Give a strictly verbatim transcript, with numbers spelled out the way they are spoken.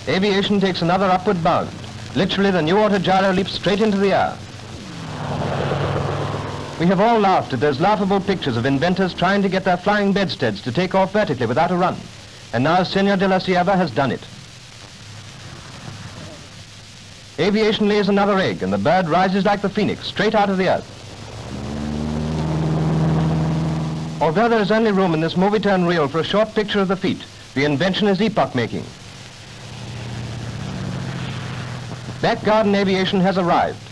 Aviation takes another upward bound. Literally, the new autogyro leaps straight into the air. We have all laughed at those laughable pictures of inventors trying to get their flying bedsteads to take off vertically without a run. And now Senor de la Cierva has done it. Aviation lays another egg, and the bird rises like the phoenix, straight out of the earth. Although there is only room in this Movietone reel for a short picture of the feat, the invention is epoch-making. Back garden aviation has arrived.